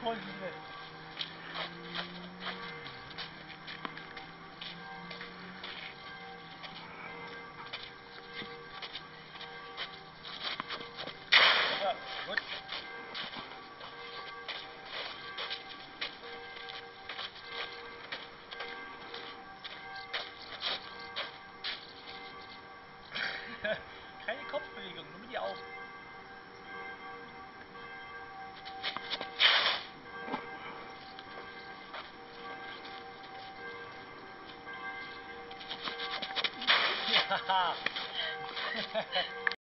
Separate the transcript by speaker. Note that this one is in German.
Speaker 1: Teufel drin. Ja, gut. Keine Kopfbewegung, nur mit die Augen. Ja.